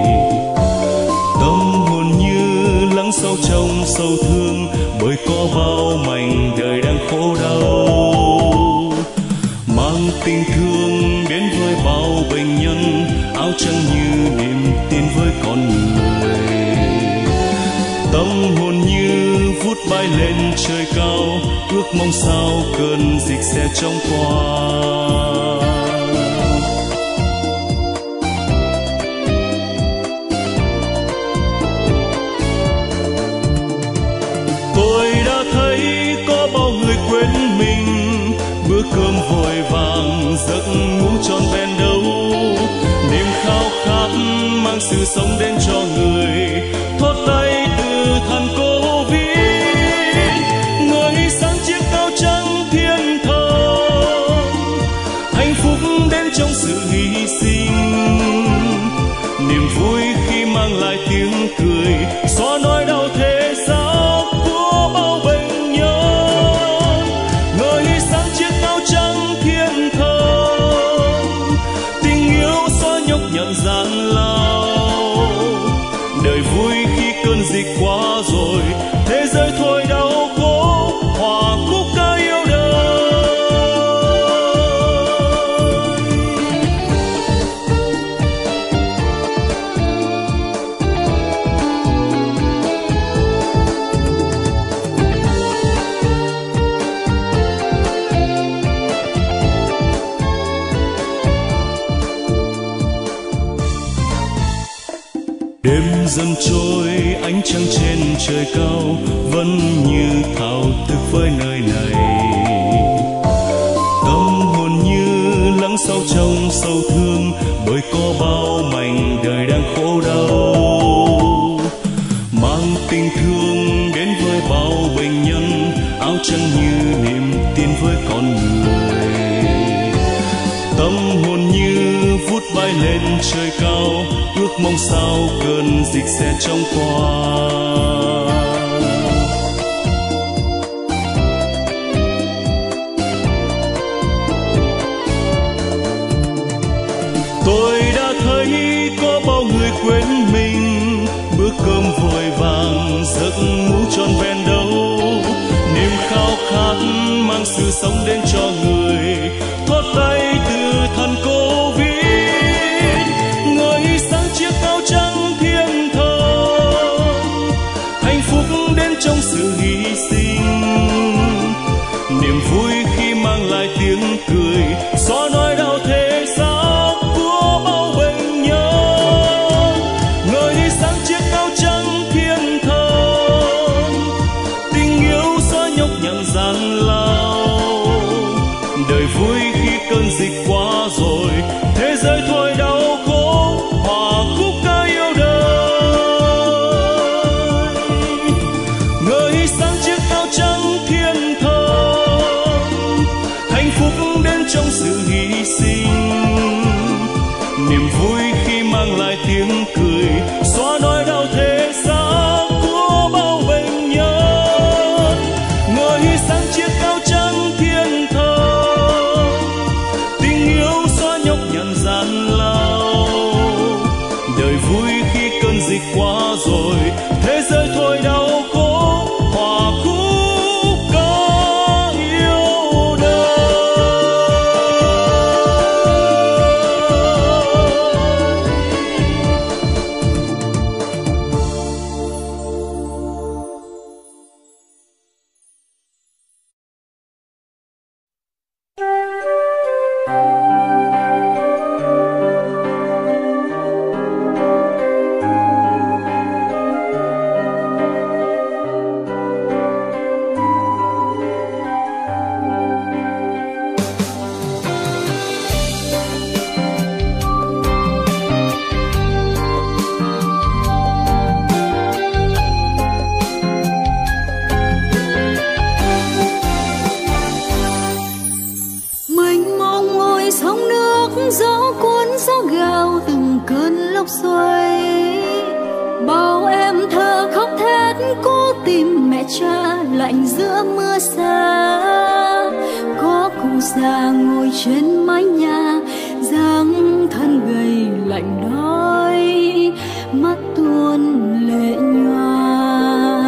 tâm hồn như lắng sâu trong sâu thương, bởi có bao mảnh đời đang khổ đau, mang tình thương đến với bao bệnh nhân, áo trắng như niềm tin với con người, tâm hồn như vút bay lên trời cao, ước mong sao cơn dịch sẽ chóng qua. Tôi đã thấy có bao người quên mình, bữa cơm vội vàng giấc ngủ tròn vẹn đâu, niềm khao khát mang sự sống đến cho người, thoát tay từ than Covid, người sáng chiếc áo trắng thiên thần, hạnh phúc đến trong sự hy sinh, niềm vui khi mang lại tiếng cười, xóa nỗi đau thế sao của bao bệnh nhân, người sáng chiếc áo trắng thiên thần, tình yêu xóa nhọc nhằn gian rồi, thế giới thôi đau khổ, hòa khúc ca yêu đời. Đêm dần trôi, ánh trăng trên trời cao vẫn như thao thức với nơi này. Tâm hồn như lắng sâu trong sâu thương, bởi có bao mảnh đời đang khổ đau. Mang tình thương đến với bao bệnh nhân, áo trắng như niềm tin với con người. Tâm hồn như vút bay lên trời cao, ước mong sao cơn dịch sẽ chóng qua. Tôi đã thấy có bao người quên mình, bữa cơm vội vàng giấc ngủ tròn vẹn đâu. Niềm khao khát mang sự sống đến cho người, thoát tay từ thần Covid. Ngời sáng chiếc áo trắng thiên thần, hạnh phúc đến trong sự hy sinh. Niềm vui khi mang lại tiếng cười, xóa nỗi đau thể xác của bao bệnh nhân. Ngời sáng chiếc áo trắng thiên thần, tình yêu xóa nhọc nhằn gian lao. Đời vui khi cơn dịch qua rồi, thế giới thôi đau khổ, hòa khúc ca yêu đời. Ngời sáng chiếc áo trắng thiên thần, hạnh phúc đến trong sự hy sinh. Niềm vui khi mang lại tiếng cười, xóa nỗi đau thể xác của bao bệnh nhân. Ngời sáng chiếc áo trắng thiên thần, tình yêu xóa nhọc nhằn gian lao. Đời vui khi cơn dịch qua rồi, thế giới thôi đau khổ, hòa khúc ca yêu đời. Mênh mông ngồi sông nước, gió cuốn gió gào từng cơn lốc xoáy. Bao em thơ khóc thét cố tìm mẹ cha lạnh giữa mưa xa. Có cụ già ngồi trên mái nhà, dáng thân gầy lạnh đói, mắt tuôn lệ nhòa.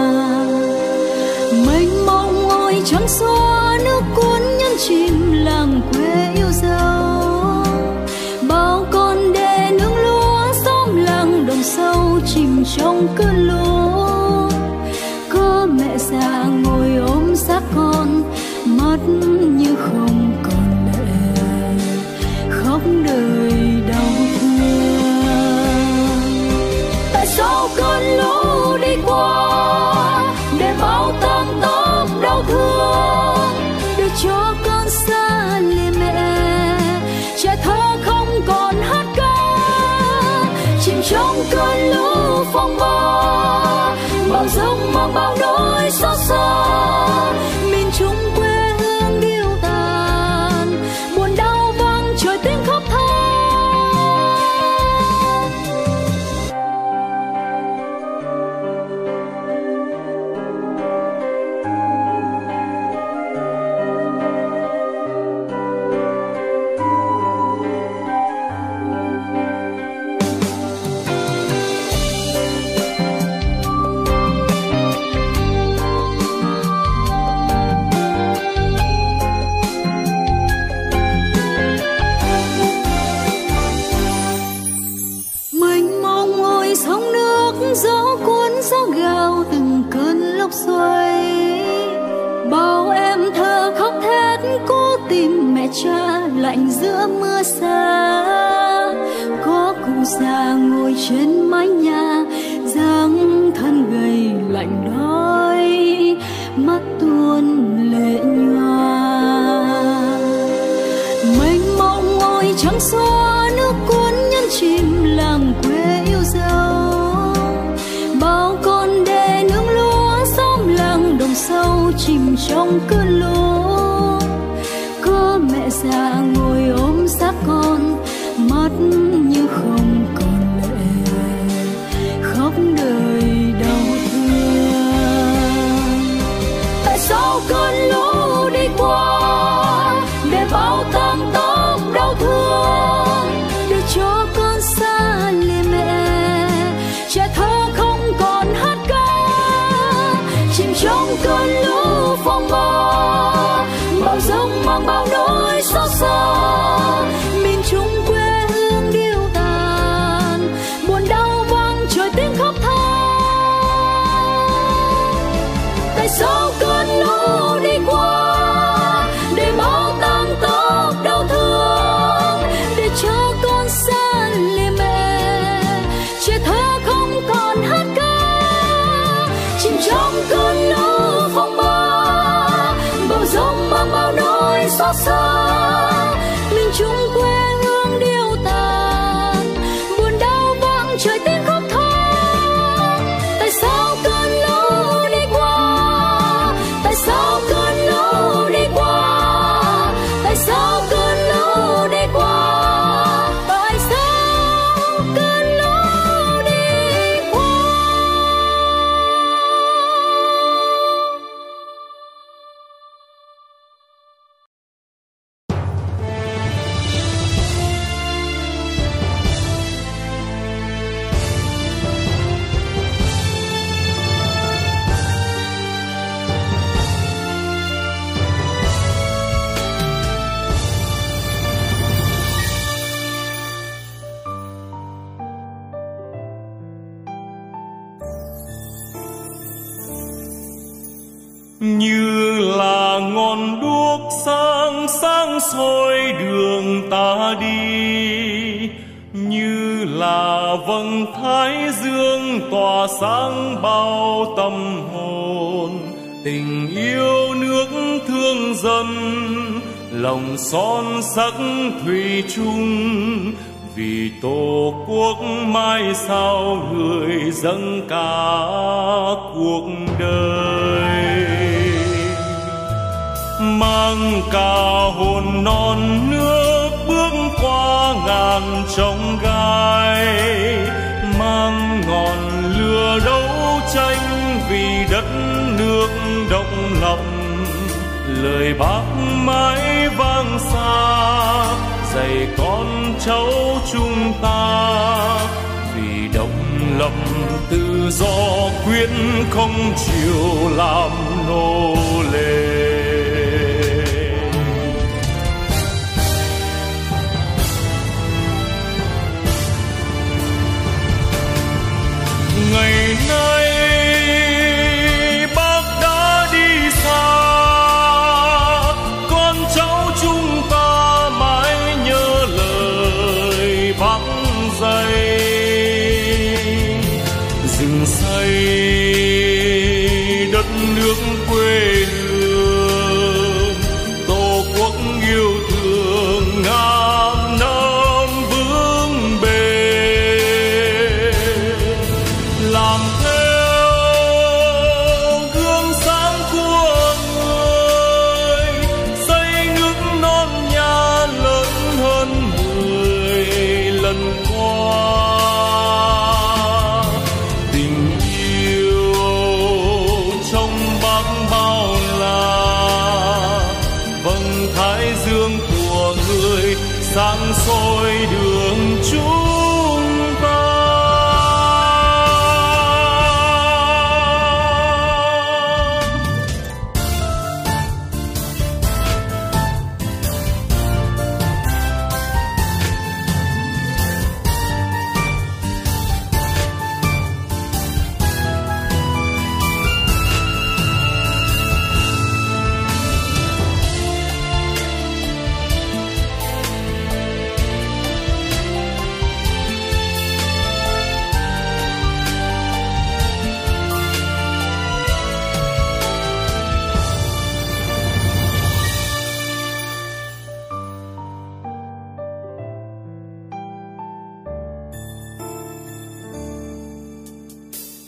Mênh mông ngồi trắng xóa, nước cuốn nhấn chìm làng quê yêu dấu. Bao con đê nương lúa, xóm làng đồng sâu chìm trong cơn lũ. Có mẹ già ngồi ôm xác con, mắt như không còn lệ, khóc đời đau thương. Tại sao cơn lũ đi qua, để bao tang tóc đau thương, để cho con xa lìa mẹ, trẻ thơ không còn hát ca. Chìm trong cơn lũ phong ba, bao giông mang bao nỗi xót xa. Miền Trung quê hương điêu tàn, buồn đau vang trời tiếng khóc than. cha lạnh giữa mưa xa. Có cụ già ngồi trên mái nhà, dáng thân gầy lạnh đói, mắt tuôn lệ nhòa. Mênh mông ngồi trắng xóa, nước cuốn nhấn chìm làng quê yêu dấu. Bao con đê nương lúa, xóm làng đồng sâu chìm trong cơn lũ. Có mẹ già ngồi ôm xác con, mắt như không còn lệ, khóc đời đau thương. Tại sao cơn lũ đi qua để bao tang tóc đau thương, để cho con xa lìa mẹ, trẻ thơ không còn hát ca, chìm trong cơn lũ phong ba, bao giông mang bao nỗi xót xa. Miền Trung quê hương điêu tàn, buồn đau vang trời tiếng khóc than. Tại sao cơn lũ đi qua để bao tang tóc đau thương, để cho con xa lìa mẹ, trẻ thơ không còn hát ca, chìm trong cơn lũ phong ba, bao giông mang bao nỗi xót xa. Miền Trung quê hương điêu tàn, buồn đau vang trời tiếng khóc than. Tại sao cơn lũ đi qua, tại sao cơn lũ đi qua, tại sao cơn lũ đi qua, tại sao cơn lũ đi qua. Như là ngọn đuốc sáng sáng soi đường ta đi, như là vầng thái dương tỏa sáng bao tâm hồn. Tình yêu nước thương dân, lòng son sắc thủy chung, vì tổ quốc mai sau người dâng cả cuộc đời. Mang cả hồn non nước bước qua ngàn chông gai, mang ngọn lửa đấu tranh vì đất nước độc lập. Lời bác mãi vang xa, dạy con cháu chúng ta, vì độc lập tự do quyết không chịu làm nô lệ. Ngày nay bác đã đi xa, con cháu chúng ta mãi nhớ lời bác dạy. Rừng xây đất nước quê hương, tổ quốc yêu thương ngàn năm vững bền. Làm theo gương sáng của người, xây nước non nhà lớn hơn mười lần qua. Tình yêu trong bác bao la, vầng thái dương của người sáng soi đường chúng ta.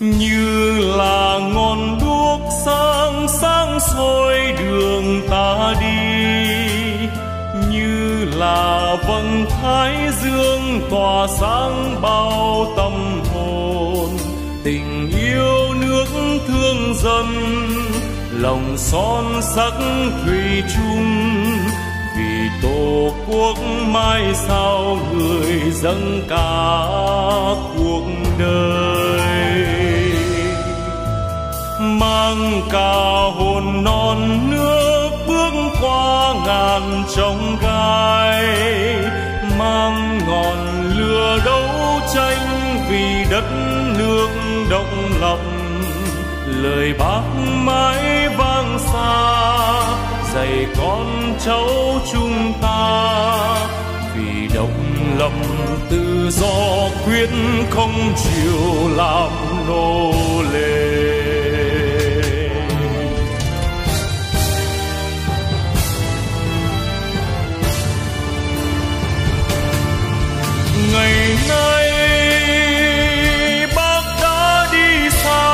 như là ngọn đuốc sáng sáng soi đường ta đi, như là vầng thái dương tỏa sáng bao tâm hồn. Tình yêu nước thương dân, lòng son sắc thủy chung, vì tổ quốc mai sau người dâng cả cuộc đời. Mang cả hồn non nước bước qua ngàn chông gai, mang ngọn lửa đấu tranh vì đất nước độc lập. Lời bác mãi vang xa dạy con cháu chúng ta, vì độc lập tự do quyết không chịu làm nô lệ. Ngày nay bác đã đi xa,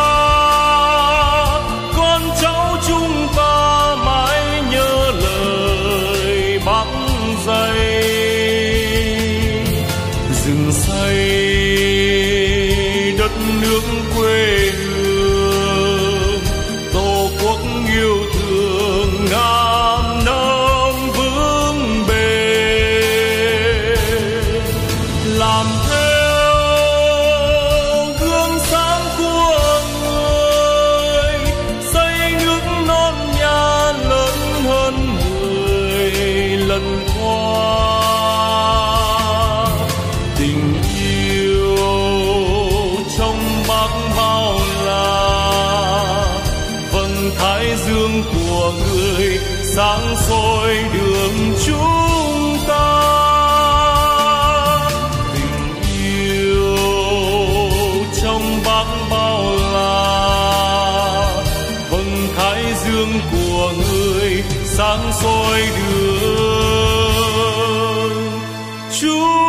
con cháu chúng ta mãi nhớ lời bác dạy. Rừng xây đất nước quê hương, tổ quốc yêu thương ngàn năm vững bền. Làm theo gương sáng của người, xây nước non nhà lớn hơn mười lần qua. Tình yêu trong bác bao la, vầng thái dương của người sáng soi đường chúng ta. Dương của người sáng soi đường chúng